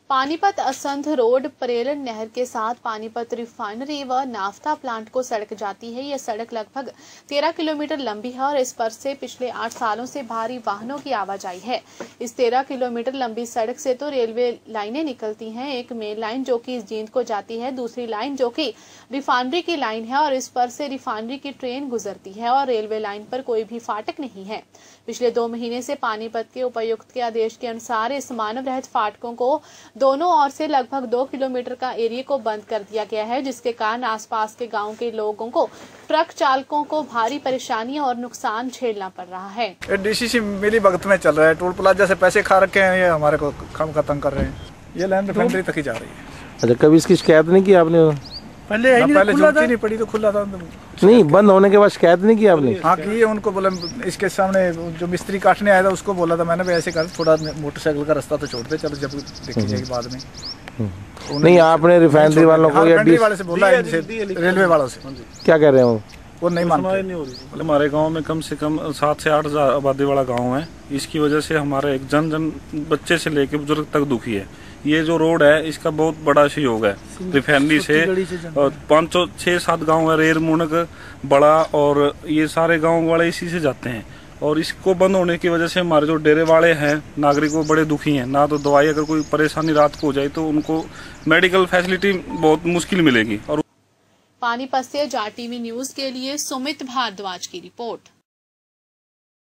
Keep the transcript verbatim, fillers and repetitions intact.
Panipat Assandh road Parel नहर के साथ पानीपत रिफाइनरी व नाफ्ता प्लांट को सड़क जाती है। यह सड़क लगभग तेरह किलोमीटर लंबी है और इस पर से पिछले आठ सालों से भारी वाहनों की आवाजाही है। इस तेरह किलोमीटर लंबी सड़क से तो रेलवे लाइनें निकलती हैं, एक मेन लाइन जो कि जींद को जाती है, दूसरी लाइन जो कि रिफाइनरी की लाइन है और इस पर से रिफाइनरी की ट्रेन गुजरती है और रेलवे लाइन पर कोई भी फाटक नहीं है। पिछले दो महीने से पानीपत के उपायुक्त के आदेश के अनुसार इस मानव रहित फाटकों को दोनों ओर से लगभग दो किलोमीटर का एरिया को बंद कर दिया गया है, जिसके कारण आसपास के गांव के लोगों को, ट्रक चालकों को भारी परेशानियां और नुकसान झेलना पड़ रहा है। डीसीसी मिली भगत में चल रहा है, टोल प्लाजा से पैसे खा रखे हैं, ये हमारे को कम खत्म कर रहे हैं। ये लाइन रिफाइनरी तक ही जा रही है। अच्छा, कभी इसकी शिकायत नहीं की आपने? पहले नहीं, पहले जरूरत नहीं पड़ी तो खुला था। नहीं, बंद होने के बाद शिकायत नहीं की आपने? हाँ की है, उनको बोला, इसके सामने जो मिस्त्री काटने आया था उसको बोला था मैंने, ऐसे कर थोड़ा मोटरसाइकिल का रास्ता तो छोड़ दे, चलो जब देखी जाएगी बाद में। नहीं, आपने रिफाइनरी वालों को या वाले से बोला, रेलवे वालों से क्या कह रहे हो? वो नहीं मानते। नहीं हो रही। हमारे गांव में कम से कम सात से आठ हजार आबादी वाला गांव है। इसकी वजह से हमारा एक जन जन बच्चे से लेकर बुजुर्ग तक दुखी है। ये जो रोड है इसका बहुत बड़ा सहयोग है रिफाइनरी से, और पाँच सौ छह सात गाँव है, रेर मुनक बड़ा, और ये सारे गाँव वाले इसी से जाते हैं। और इसको बंद होने की वजह से हमारे जो डेरे वाले हैं नागरिक वो बड़े दुखी हैं। ना तो दवाई, अगर कोई परेशानी रात को हो जाए तो उनको मेडिकल फैसिलिटी बहुत मुश्किल मिलेगी। और पानीपत से जाट टीवी न्यूज के लिए सुमित भारद्वाज की रिपोर्ट।